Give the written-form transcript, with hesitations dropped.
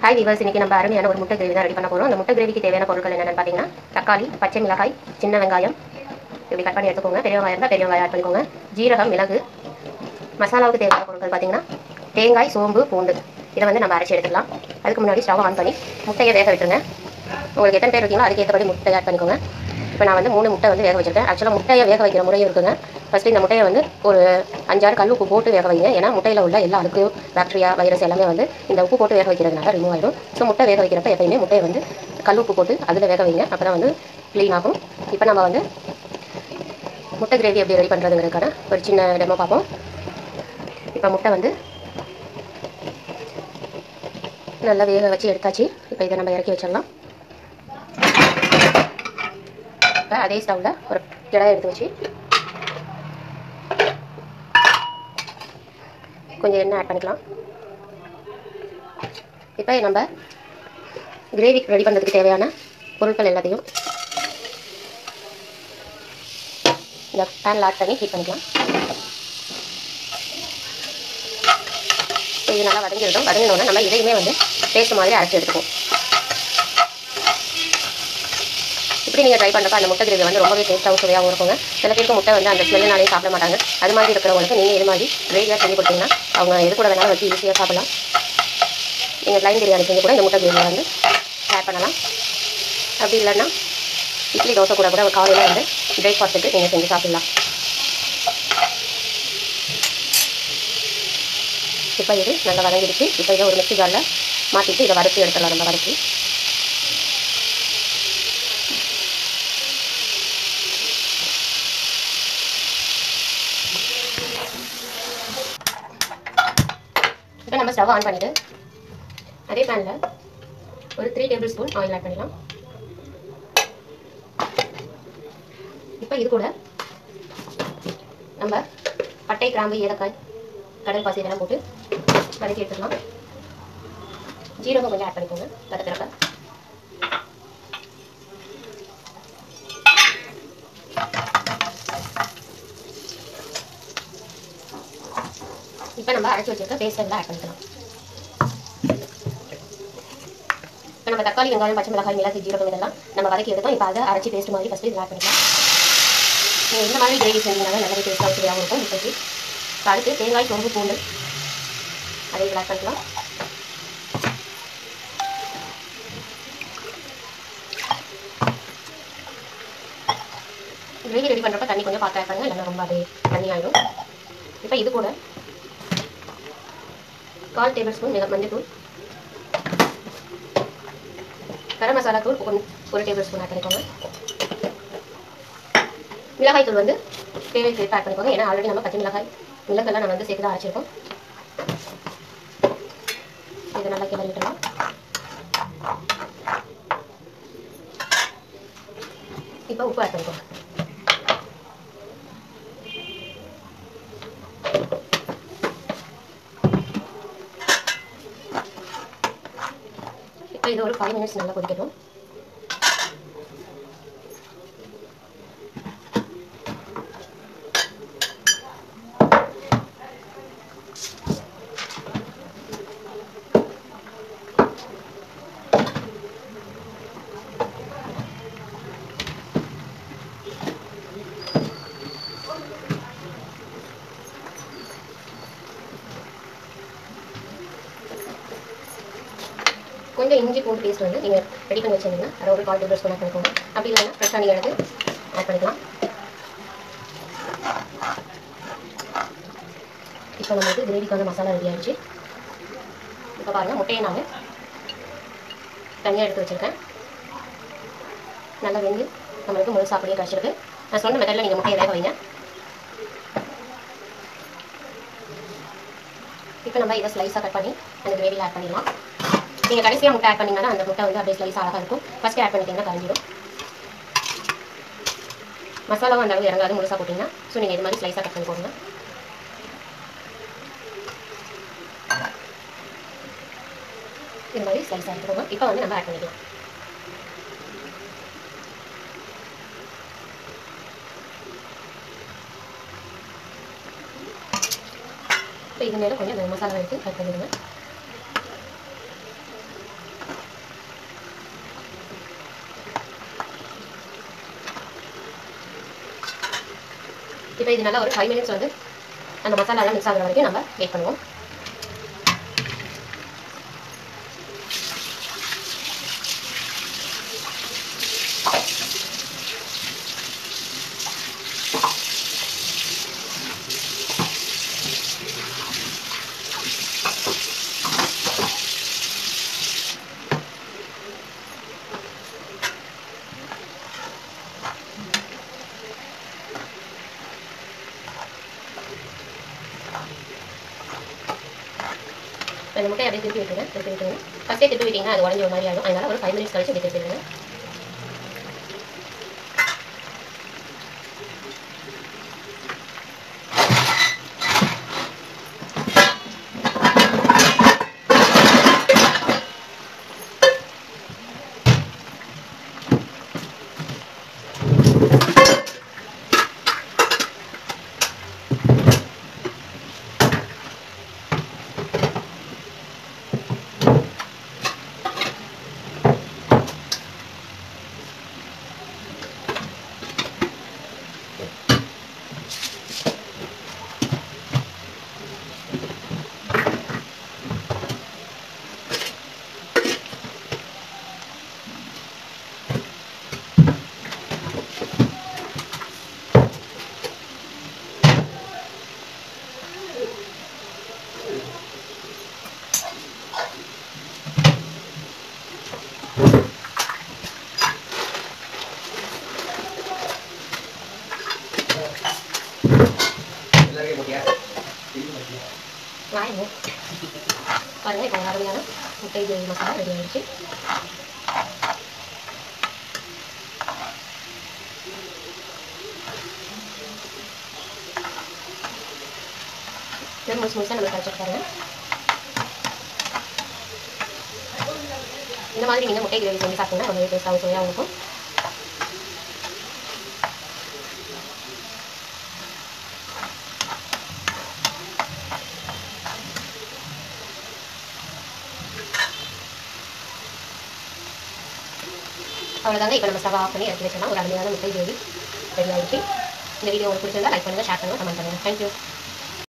Hi viewers, இன்னைக்கு நம்ம அருமையான ஒரு முட்டை கிரேவி தான் ரெடி பண்ண போகிறோம். அந்த முட்டை கிரேவிக்கு தேவையான பொருட்கள் என்னென்னு பார்த்தீங்கன்னா, தக்காளி, பச்சை மிளகாய், சின்ன வெங்காயம் இப்படி கட் பண்ணி எடுத்துக்கோங்க. பெரிய வெங்காயம் இருந்தால் பெரிய வெங்காயம் ஆட் பண்ணிக்கோங்க. ஜீரகம், மிளகு. மசாலாவுக்கு தேவையான பொருட்கள் பார்த்தீங்கன்னா, தேங்காய், சோம்பு, பூண்டு. இதை வந்து நம்ம அரைச்சி எடுத்துக்கலாம். அதுக்கு முன்னாடி ஸ்டவ் ஆன் பண்ணி முட்டையை வேக விட்டுருங்க. உங்களுக்கு எத்தனை பேர் இருக்கீங்களோ அதுக்கு ஏற்றபடி முட்டை ஆட் பண்ணிக்கோங்க. இப்போ நான் வந்து 3 முட்டை வந்து வேக வச்சிருக்கேன். ஆக்சுவலாக முட்டையை வேக வைக்கிற முறையும் இருக்குங்க. ஃபஸ்ட்டு இந்த முட்டையை வந்து ஒரு 5-6 கல் உப்பு போட்டு வேக வைங்க. ஏன்னா முட்டையில் உள்ள எல்லா அழுக்கு, பாக்டீரியா, வைரஸ் எல்லாமே வந்து இந்த உப்பு போட்டு வேக வைக்கிறதுனால ரிமூவ் ஆகிடும். ஸோ முட்டை வேக வைக்கிறப்ப எப்பயுமே முட்டையை வந்து கல் உப்பு போட்டு அதில் வேக வைங்க. அப்போ தான் வந்து க்ளீன் ஆகும். இப்போ நம்ம வந்து முட்டை கிரேவி எப்படி ரெடி பண்ணுறதுங்கிறதுக்கான ஒரு சின்ன டெமோ பார்ப்போம். இப்போ முட்டை வந்து நல்லா வேக வச்சு எடுத்தாச்சு. இப்போ இதை நம்ம இறக்கி வச்சிடலாம். இப்போ அதே ஸ்டவ்வில் ஒரு கிடாய் எடுத்து வச்சு கொஞ்சம் எண்ணெய் ஆட் பண்ணிக்கலாம். இப்போ நம்ம கிரேவி ரெடி பண்ணுறதுக்கு தேவையான பொருட்கள் எல்லாத்தையும் இந்த பேனில் ஆட் பண்ணி ஹீட் பண்ணிக்கலாம். இது நல்லா வதங்கிடும். வதங்கினோன்னா நம்ம இதையுமே வந்து பேஸ்ட் மாதிரி அரைச்சி எடுத்துக்குவோம். இப்படி நீங்கள் ட்ரை பண்ணுறப்ப அந்த முட்டை கிரேவி வந்து ரொம்பவே டேஸ்ட்டாகவும் சுவையாகவும் இருக்குங்க. சில பேருக்கு முட்டை வந்து அந்த ஸ்மெல்லுனாலே சாப்பிட மாட்டாங்க. அது மாதிரி இருக்கிறவங்களுக்கு நீங்கள் இது மாதிரி கிரேவியாக செஞ்சு கொடுத்தீங்கன்னா அவங்க எது கூட வேணாலும் வச்சு ஈஸியாக சாப்பிடலாம். நீங்கள் ப்ளைன் பிரியாணி செஞ்சு கூட இந்த முட்டை கிரேவியை வந்து ஆட் பண்ணலாம். அப்படி இல்லைன்னா இட்லி தோசை கூட கூட காலையில் வந்து பிரேக்ஃபாஸ்ட்டுக்கு நீங்கள் செஞ்சு சாப்பிடலாம். இப்போ இது நல்லா வதங்கிடுச்சு. இப்போ இதை ஒரு மிக்ஸி ஜாரில் மாற்றிட்டு இதை வதக்கி எடுத்துடலாம். நம்ம வதக்கி இப்போ நம்ம ஸ்டவ் ஆன் பண்ணிவிட்டு அதே பேனில் ஒரு 3 டேபிள் ஸ்பூன் ஆயில் ஆட் பண்ணிடலாம். இப்போ இது கூட நம்ம பட்டை, கிராம்பு, ஏலக்காய், கடல் பாசி இதெல்லாம் போட்டு வதக்கி எடுத்துக்கலாம். ஜீரகம் கொஞ்சம் ஆட் பண்ணிக்கோங்க வதக்கிறப்ப. இப்போ நம்ம அரைச்சி வச்சிருக்க பேஸ்ட் எல்லாம் ஆட் பண்ணிக்கலாம். இப்போ நம்ம தக்காளி, வெங்காயம், பச்சை மிளகாய், மிளகு, ஜீரகம் இதெல்லாம் நம்ம வதக்கி எடுத்தோம். இப்போ அதை அரைச்சி பேஸ்ட் மாதிரி ஃபஸ்ட்டு இதில் ஆட் பண்ணிக்கலாம். நீங்கள் இந்த மாதிரி கிரேவி செஞ்சீங்கன்னா நல்லாவே டேஸ்ட்டாக சுவையாகவும் இருக்கும் முட்டைக்கு. இப்போ அடுத்து தேங்காய், சோம்பு, பூண்டு அதை இதில் ஆட் பண்ணிக்கலாம். கிரேவி ரெடி பண்ணுறப்ப தண்ணி கொஞ்சம் பார்த்து ஆட் பண்ணுங்க, இல்லைன்னா ரொம்ப அது தண்ணி ஆகிடும். இப்போ இது கூட 1/4 டேபிள் ஸ்பூன் மஞ்சள் தூள், கரம் மசாலா தூள் 1 டேபிள் ஸ்பூன் ஆட் பண்ணிக்கோங்க. மிளகாய் தூள் வந்து தேவைக்கு ஆட் பண்ணிக்கோங்க. ஏன்னா ஆல்ரெடி நம்ம பச்சை மிளகாய், மிளகெல்லாம் நம்ம வந்து சேர்த்து தான் அரைச்சிருக்கோம். இதை நல்லா கிளறி விட்டுலாம். இப்போ உப்பு ஆட் பண்ணிக்கோங்க. இப்போ இது ஒரு 5 மினிட்ஸ் நல்லா கொதிக்கட்டும். கொஞ்சம் இஞ்சி பூண்டு பேஸ்ட் வந்து நீங்கள் ரெடி பண்ணி வச்சிருந்தீங்கன்னா அதை ஒரு 1/4 டேபிள் ஸ்பூன் ஆட் பண்ணிக்கோங்க. அப்படி இல்லைன்னா ஃப்ரெஷ்ஷாக நீங்கள் எடுத்து ஆட் பண்ணிக்கலாம். இப்போ நம்மளுக்கு கிரேவிக்கான மசாலா ரெடி ஆகிடுச்சு. இப்போ பாருங்கள், முட்டையை நான் தனியாக எடுத்து வச்சுருக்கேன். நல்லா வெந்து நம்மளுக்கு முழு சாப்பிடையே கிடச்சிருக்கு. நான் சொன்ன மெத்தடில் நீங்கள் முட்டையை வேக வைங்க. இப்போ நம்ம இதை ஸ்லைஸாக கட் பண்ணி அந்த கிரேவியில் ஆட் பண்ணிடலாம். நீங்கள் கடைசியாக முட்டை ஆட் பண்ணிங்கன்னா அந்த முட்டை வந்து அப்படியே ஸ்லைஸ் அழகாக இருக்கும். ஃபஸ்ட்டு ஆட் பண்ணிட்டீங்கன்னா கரைஞ்சிடும். மசாலாவும் அந்த அளவு இறங்காது முழுசாக போட்டிங்கன்னா. ஸோ நீங்கள் இது மாதிரி ஸ்லைஸாக கட் பண்ணி போடுங்க. இது மாதிரி ஸ்லைஸாக எடுத்துக்கோங்க. இப்போ வந்து நம்ம ஆட் பண்ணிக்கலாம். இப்போ இது மேலே கொஞ்சம் மசாலா எடுத்து கட் பண்ணிடுங்க. இப்போ இது நல்லா ஒரு 5 மினிட்ஸ் வந்து அந்த மசாலாலாம் மிக்ஸ் ஆகுற வரைக்கும் நம்ம வெயிட் பண்ணுவோம். இந்த முட்டையை அப்படியே திருப்பி விட்டுருங்க. ஃபஸ்ட்டே திருப்பி விட்டிங்கன்னா அது உடஞ்சி ஒரு மாதிரி ஆகும். அதனால் ஒரு 5 மினிட்ஸ் கழிச்சு இப்படி திருப்பி விடுங்க. பாருங்க, இப்போ அருமையான முட்டை கிரேவி மசாலா ரெடி ஆகிடுச்சு. முழுசாக நம்ம கரைச்சிட்டு பாருங்க. இந்த மாதிரி நீங்கள் முட்டை கிரேவி செஞ்சு சாப்பிட்டீங்கன்னா ரொம்ப டேஸ்ட்டாகவும் சுவையாகவும் இருக்கும். அவ்வளோதாங்க. இப்போ நம்ம ஸ்டவ் ஆஃப் பண்ணி எடுத்து வச்சோம்னா ஒரு அருமையான முட்டை கிரேவி ரெடி ஆகிடுச்சு. இந்த வீடியோ உங்களுக்கு பிடிச்சிருந்தா லைக் பண்ணுங்கள், ஷேர் பண்ணுங்கள், கமெண்ட் பண்ணுங்கள். தேங்க்யூ.